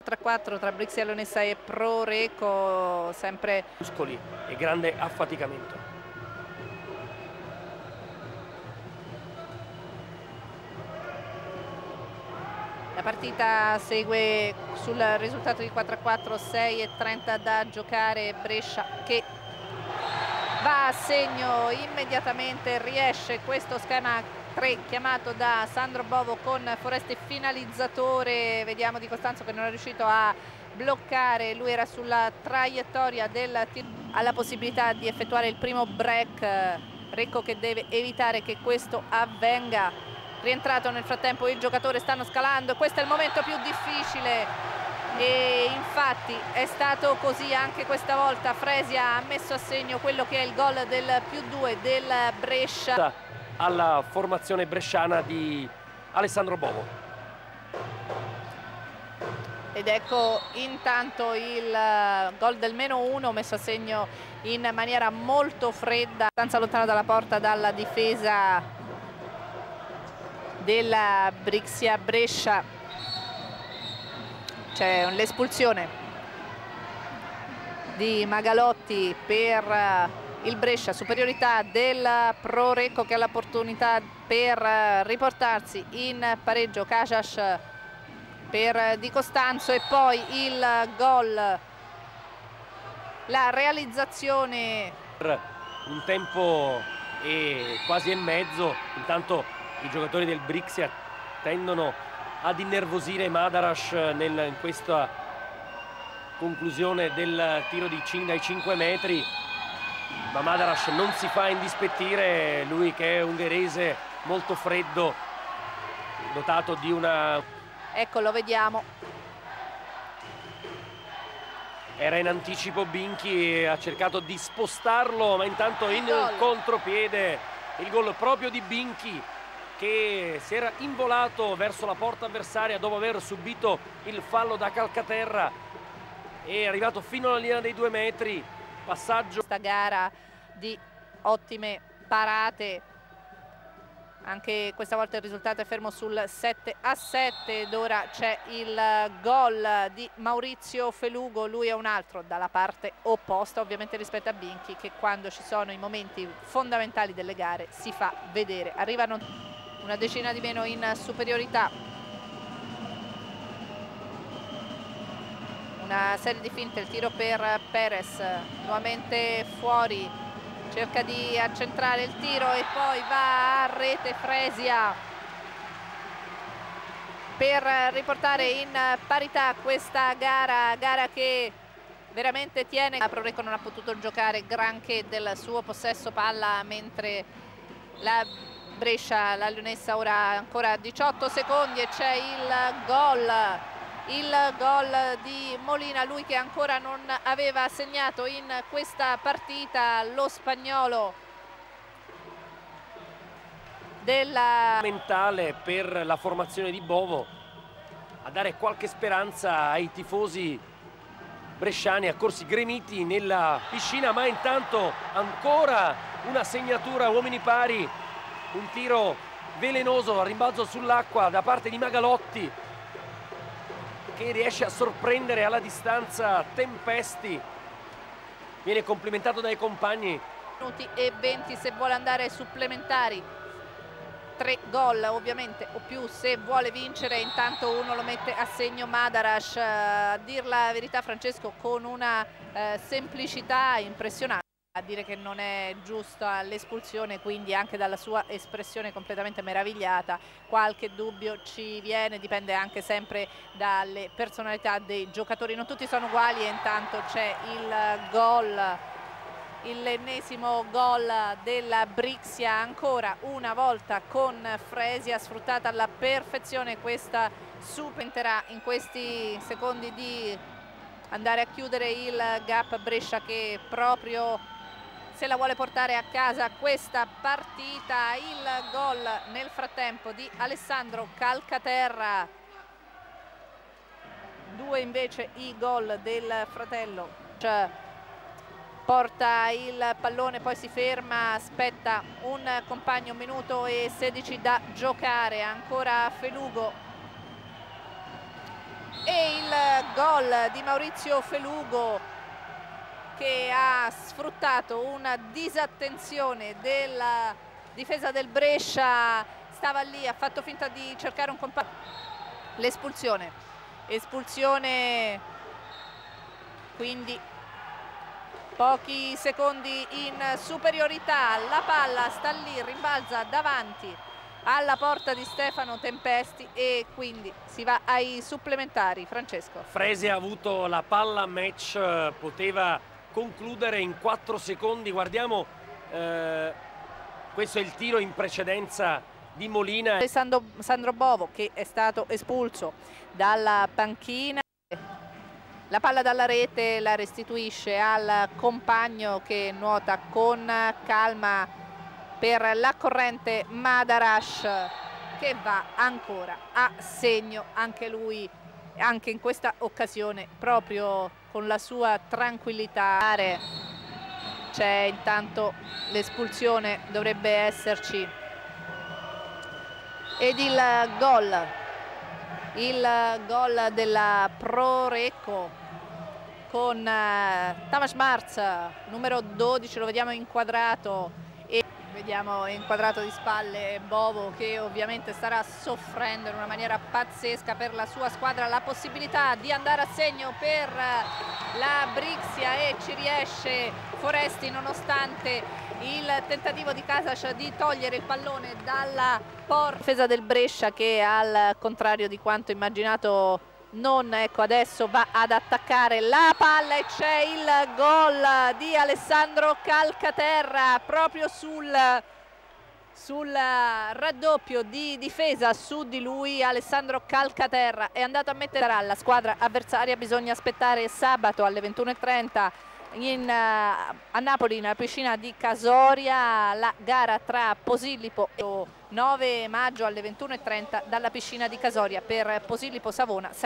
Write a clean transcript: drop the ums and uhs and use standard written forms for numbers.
4-4 tra Brixia Leonessa e Pro Recco, sempre muscoli e grande affaticamento. La partita segue sul risultato di 4-4, 6:30 da giocare. Brescia che va a segno immediatamente, riesce questo schema 3 chiamato da Sandro Bovo con Foreste finalizzatore. Vediamo Di Costanzo che non è riuscito a bloccare, lui era sulla traiettoria del tiro, ha la possibilità di effettuare il primo break. Recco che deve evitare che questo avvenga. Rientrato nel frattempo il giocatore, stanno scalando, questo è il momento più difficile e infatti è stato così anche questa volta. Fresia ha messo a segno quello che è il gol del +2 del Brescia. Alla formazione bresciana di Alessandro Bovo. Ed ecco intanto il gol del -1 messo a segno in maniera molto fredda, abbastanza lontano dalla porta dalla difesa della Brixia Brescia. C'è l'espulsione di Magalotti per il Brescia, superiorità del Pro Recco che ha l'opportunità per riportarsi in pareggio. Casas per Di Costanzo e poi il gol, la realizzazione Per un tempo e quasi e mezzo. Intanto i giocatori del Brixia tendono ad innervosire Madaras in questa conclusione del tiro dai 5 metri, ma Madaras non si fa indispettire, lui che è ungherese molto freddo, dotato di una... Ecco, lo vediamo. Era in anticipo Binchi, ha cercato di spostarlo, ma intanto in contropiede il gol proprio di Binchi, che si era involato verso la porta avversaria dopo aver subito il fallo da Calcaterra, è arrivato fino alla linea dei 2 metri, passaggio. Questa gara di ottime parate, anche questa volta il risultato è fermo sul 7-7 ed ora c'è il gol di Maurizio Felugo, lui è un altro dalla parte opposta ovviamente rispetto a Binchi, che quando ci sono i momenti fondamentali delle gare si fa vedere. Arrivano una decina di meno in superiorità, una serie di finte, il tiro per Perez, nuovamente fuori, cerca di accentrare il tiro e poi va a rete Fresia per riportare in parità questa gara che veramente tiene. Pro Recco non ha potuto giocare granché del suo possesso palla, mentre la Brescia, la Leonessa ora ancora 18 secondi e c'è il gol di Molina, lui che ancora non aveva segnato in questa partita, lo spagnolo della mentale per la formazione di Bovo, a dare qualche speranza ai tifosi bresciani accorsi gremiti nella piscina, ma intanto ancora una segnatura uomini pari, un tiro velenoso a rimbalzo sull'acqua da parte di Magalotti, che riesce a sorprendere alla distanza Tempesti, viene complimentato dai compagni. Minuti e 20 se vuole andare ai supplementari, 3 gol ovviamente o più se vuole vincere. Intanto uno lo mette a segno Madaras, a dir la verità Francesco con una semplicità impressionante, a dire che non è giusta l'espulsione, quindi anche dalla sua espressione completamente meravigliata qualche dubbio ci viene, dipende anche sempre dalle personalità dei giocatori, non tutti sono uguali. E intanto c'è il gol, l'ennesimo gol della Brixia, ancora una volta con Fresia, sfruttata alla perfezione questa supererà in questi secondi di andare a chiudere il gap. Brescia che proprio se la vuole portare a casa questa partita. Il gol nel frattempo di Alessandro Calcaterra, 2 invece i gol del fratello. Porta il pallone, poi si ferma, aspetta un compagno, 1 minuto e 16 da giocare, ancora Felugo e il gol di Maurizio Felugo, che ha sfruttato una disattenzione della difesa del Brescia, stava lì, ha fatto finta di cercare un compagno. Espulsione, quindi pochi secondi in superiorità, la palla sta lì, rimbalza davanti alla porta di Stefano Tempesti e quindi si va ai supplementari. Francesco. Frese ha avuto la palla match, poteva concludere in 4 secondi. Guardiamo, questo è il tiro in precedenza di Molina. Sandro Bovo, che è stato espulso dalla panchina, la palla dalla rete la restituisce al compagno che nuota con calma per la corrente Madarash, che va ancora a segno anche lui, anche in questa occasione, proprio con la sua tranquillità. C'è intanto l'espulsione, dovrebbe esserci, ed il gol della Pro Recco con Tamas Marz, numero 12, lo vediamo inquadrato, e vediamo inquadrato di spalle Bovo, che ovviamente starà soffrendo in una maniera pazzesca per la sua squadra. La possibilità di andare a segno per la Brixia, e ci riesce Foresti nonostante il tentativo di Casas di togliere il pallone dalla porta. Difesa del Brescia che, al contrario di quanto immaginato, non, ecco, adesso va ad attaccare la palla e c'è il gol di Alessandro Calcaterra proprio sul raddoppio di difesa su di lui. Alessandro Calcaterra è andato a mettere alla squadra avversaria. Bisogna aspettare sabato alle 21:30 a Napoli, nella piscina di Casoria, la gara tra Posillipo e 9 maggio alle 21:30 dalla piscina di Casoria per Posillipo Savona.